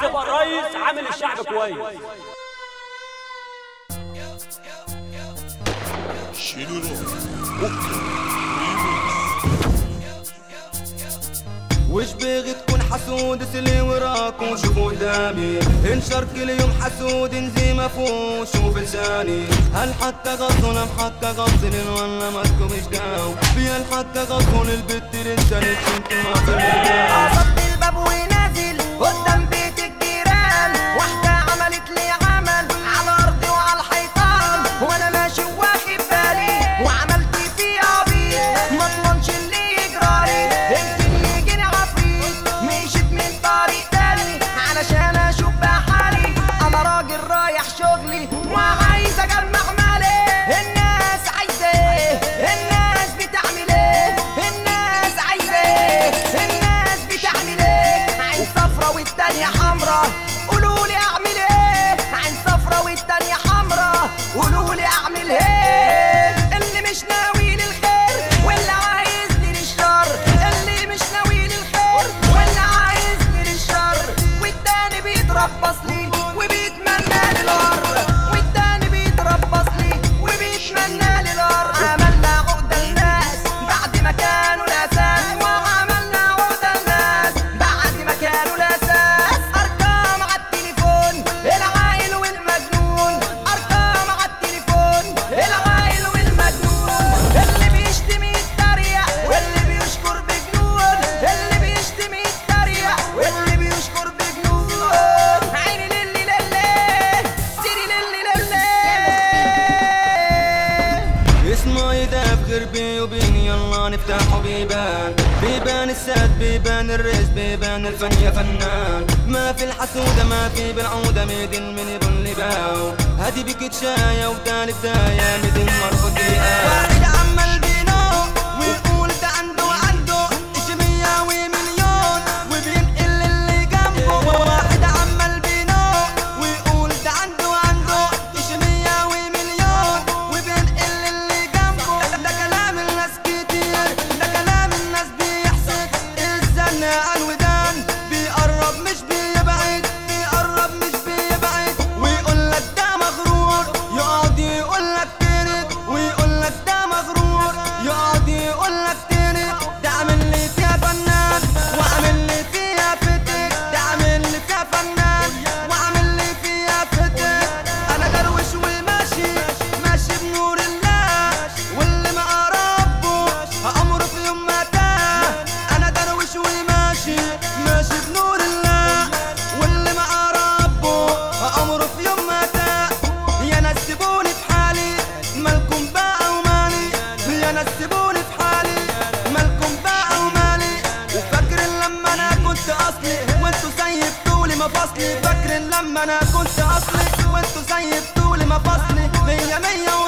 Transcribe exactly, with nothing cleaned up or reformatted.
تبقى رئيس عامل الشعب كويس. وش بغي تكون حسود سلي وراك وشوف قدامي انشر كل يوم حسود انزي مفهوم شوف لساني هل حتى غصن ام حتى غصن ولا ما تكونش داو بيا حتى غصن البت رسالة كنت ما في قصدت الباب ونازل قدام بيت الجيران واحدة عملت لي عمل على ارضي وعلى الحيطان وانا ماشي واخد بالي وعملت فيه عبيط ما اضمنش اللي يجرالي يمكن يجيني عفريت مشيت من طريق تاني علشان اشوف بحالي انا راجل رايح شغلي وعايز اجمع مالي الناس عايزه ايه الناس بتعمل ايه الناس عايزه ايه الناس بتعمل ايه عين صفرا والتانية حمرا قولولي اعمل ايه عين صفرا والتانية حمرا قولولي اعمل ايه اللي مش ناوي للخير واللي عايزني للشر اللي مش ناوي للخير واللي عايزني للشر والتاني بيتربص لي وبيتمنى لي الارض والتاني بيتربص لي وبيتمنى لي الارض عملنا عقدة الناس بعد ما كانوا الاساس وعملنا عقدة الناس بعد ما كانوا الاساس ارقام على التليفون العايل والمجنون ارقام على التليفون العايل والمجنون اللي بيشتم يتريق واللي بيشكر بجنون اللي بيشتم يتريق واللي بيشكر بجنون عيني للي للي سيري للي للي اسمه يداف غير بي وبيني يلا نفتحوا بيبان بيبان السد بيبان الرزق بيبان الفن يا فنان ما في الحسودة ما في بالعودة ميدن من يبن لباو هادي بكت شاية وتاني بداية ميدن مرفوض دقيقة واحد عمل بينو ويقول ده عنده عنده ايش مية ومليون وبينقل اللي جنبه واحد عمل بينو ويقول ده عنده عنده ايش مية ومليون وبينقل اللي جنبه ده كلام الناس كتير ده كلام الناس بيحسد الزن عن ودان بيقرب مش بيبعد بيقرب مش بيبعد ويقول لك ده مغرور يقعد يقول لك ترد ويقول لك ده مغرور يقعد يقول لك ترد ده عامل لي فيها فنان وعامل لي فيها فتك ده عامل لي فيها فنان وعامل لي فيها فتك انا درويش وماشي ماشي بنور الله واللي مع ربه امره في يوم ما تاه انا درويش وماشي ماشي بنور الله واللي مع ربه امره في يوم ما تاه يا ناس سيبوني في حالي مالكم بقى ومالي يا ناس سيبوني في حالي مالكم بقى ومالي وفاكر لما انا كنت اصلي وانتوا سيبتولي مفاصلي فاكر لما انا كنت اصلي وانتوا سيبتولي مفاصلي مية مية